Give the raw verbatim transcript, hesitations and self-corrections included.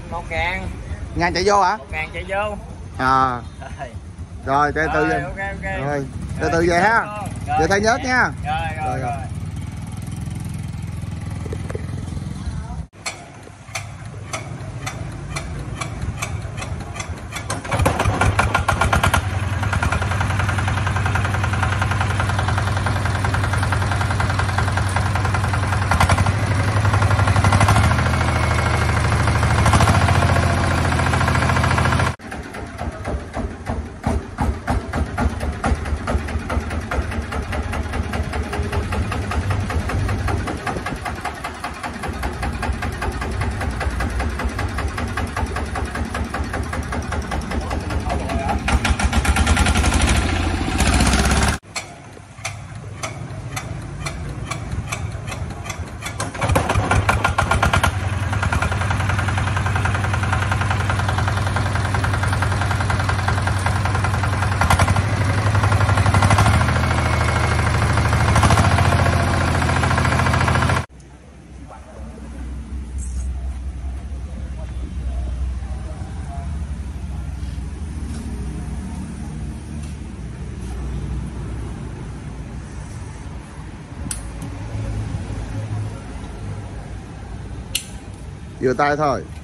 một ngàn. Ngàn chạy vô hả? Một ngàn chạy vô. À. Rồi từ từ rồi, okay, okay. Rồi từ từ về ha. Về thay nhớt nha. Rồi rồi rồi, rồi. Vừa tay thôi.